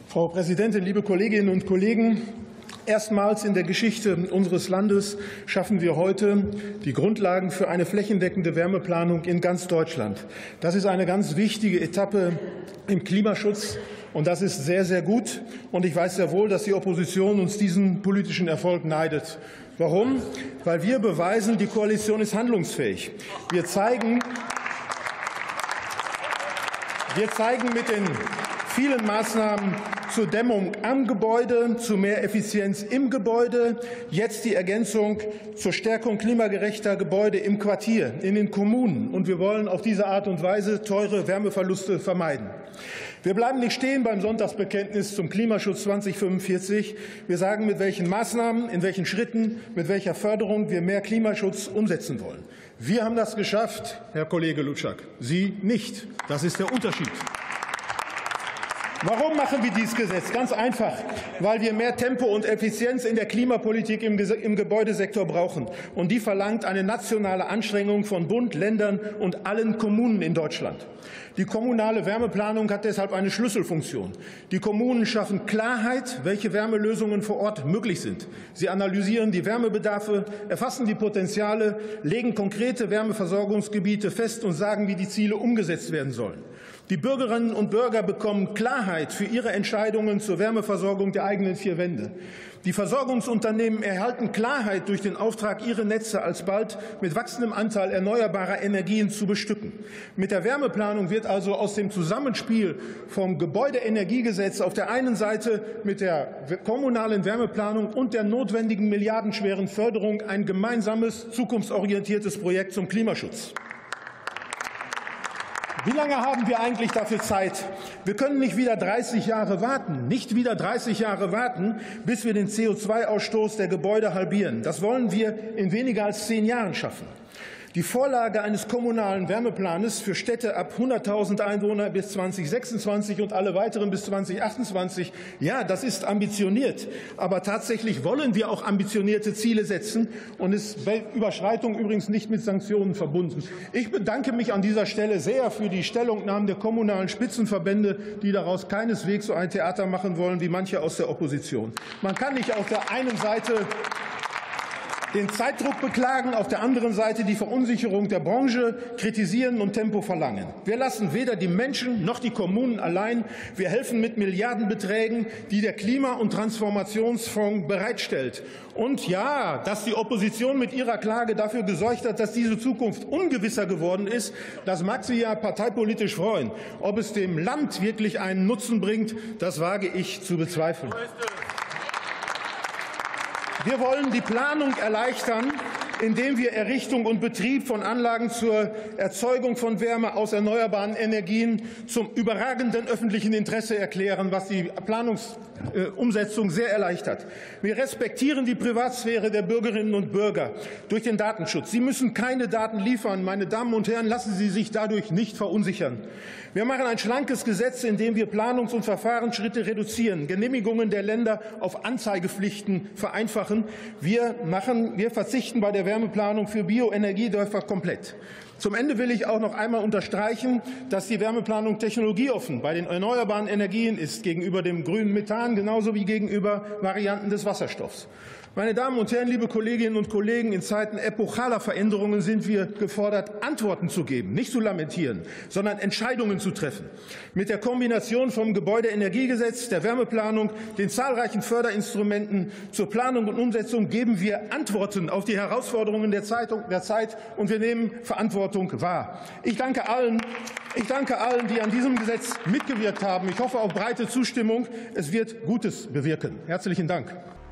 Frau Präsidentin, liebe Kolleginnen und Kollegen! Erstmals in der Geschichte unseres Landes schaffen wir heute die Grundlagen für eine flächendeckende Wärmeplanung in ganz Deutschland. Das ist eine ganz wichtige Etappe im Klimaschutz, und das ist sehr, sehr gut. Und ich weiß sehr wohl, dass die Opposition uns diesen politischen Erfolg neidet. Warum? Weil wir beweisen, die Koalition ist handlungsfähig. Wir zeigen mit den vielen Maßnahmen zur Dämmung am Gebäude, zu mehr Effizienz im Gebäude, jetzt die Ergänzung zur Stärkung klimagerechter Gebäude im Quartier, in den Kommunen. Und wir wollen auf diese Art und Weise teure Wärmeverluste vermeiden. Wir bleiben nicht stehen beim Sonntagsbekenntnis zum Klimaschutz 2045. Wir sagen, mit welchen Maßnahmen, in welchen Schritten, mit welcher Förderung wir mehr Klimaschutz umsetzen wollen. Wir haben das geschafft, Herr Kollege Lutschak, Sie nicht. Das ist der Unterschied. Warum machen wir dieses Gesetz? Ganz einfach, weil wir mehr Tempo und Effizienz in der Klimapolitik im Gebäudesektor brauchen. Und die verlangt eine nationale Anstrengung von Bund, Ländern und allen Kommunen in Deutschland. Die kommunale Wärmeplanung hat deshalb eine Schlüsselfunktion. Die Kommunen schaffen Klarheit, welche Wärmelösungen vor Ort möglich sind. Sie analysieren die Wärmebedarfe, erfassen die Potenziale, legen konkrete Wärmeversorgungsgebiete fest und sagen, wie die Ziele umgesetzt werden sollen. Die Bürgerinnen und Bürger bekommen Klarheit für ihre Entscheidungen zur Wärmeversorgung der eigenen vier Wände. Die Versorgungsunternehmen erhalten Klarheit durch den Auftrag, ihre Netze alsbald mit wachsendem Anteil erneuerbarer Energien zu bestücken. Mit der Wärmeplanung wird also aus dem Zusammenspiel vom Gebäudeenergiegesetz auf der einen Seite mit der kommunalen Wärmeplanung und der notwendigen milliardenschweren Förderung ein gemeinsames, zukunftsorientiertes Projekt zum Klimaschutz. Wie lange haben wir eigentlich dafür Zeit? Wir können nicht wieder 30 Jahre warten, bis wir den CO2-Ausstoß der Gebäude halbieren. Das wollen wir in weniger als 10 Jahren schaffen. Die Vorlage eines kommunalen Wärmeplans für Städte ab 100.000 Einwohner bis 2026 und alle weiteren bis 2028, ja, das ist ambitioniert. Aber tatsächlich wollen wir auch ambitionierte Ziele setzen und ist bei Überschreitung übrigens nicht mit Sanktionen verbunden. Ich bedanke mich an dieser Stelle sehr für die Stellungnahmen der kommunalen Spitzenverbände, die daraus keineswegs so ein Theater machen wollen wie manche aus der Opposition. Man kann nicht auf der einen Seite den Zeitdruck beklagen, auf der anderen Seite die Verunsicherung der Branche kritisieren und Tempo verlangen. Wir lassen weder die Menschen noch die Kommunen allein. Wir helfen mit Milliardenbeträgen, die der Klima- und Transformationsfonds bereitstellt. Und ja, dass die Opposition mit ihrer Klage dafür gesorgt hat, dass diese Zukunft ungewisser geworden ist, das mag sie ja parteipolitisch freuen. Ob es dem Land wirklich einen Nutzen bringt, das wage ich zu bezweifeln. Wir wollen die Planung erleichtern, indem wir Errichtung und Betrieb von Anlagen zur Erzeugung von Wärme aus erneuerbaren Energien zum überragenden öffentlichen Interesse erklären, was die Planungsumsetzung sehr erleichtert. Wir respektieren die Privatsphäre der Bürgerinnen und Bürger durch den Datenschutz. Sie müssen keine Daten liefern. Meine Damen und Herren, lassen Sie sich dadurch nicht verunsichern. Wir machen ein schlankes Gesetz, in dem wir Planungs- und Verfahrensschritte reduzieren, Genehmigungen der Länder auf Anzeigepflichten vereinfachen. Wir verzichten bei der Wärmeplanung für Bioenergiedörfer komplett. Zum Ende will ich auch noch einmal unterstreichen, dass die Wärmeplanung technologieoffen bei den erneuerbaren Energien ist, gegenüber dem grünen Methan genauso wie gegenüber Varianten des Wasserstoffs. Meine Damen und Herren, liebe Kolleginnen und Kollegen, in Zeiten epochaler Veränderungen sind wir gefordert, Antworten zu geben, nicht zu lamentieren, sondern Entscheidungen zu treffen. Mit der Kombination vom Gebäudeenergiegesetz, der Wärmeplanung, den zahlreichen Förderinstrumenten zur Planung und Umsetzung geben wir Antworten auf die Herausforderungen der Zeit, und wir nehmen Verantwortung wahr. Ich danke allen, die an diesem Gesetz mitgewirkt haben. Ich hoffe auf breite Zustimmung. Es wird Gutes bewirken. Herzlichen Dank.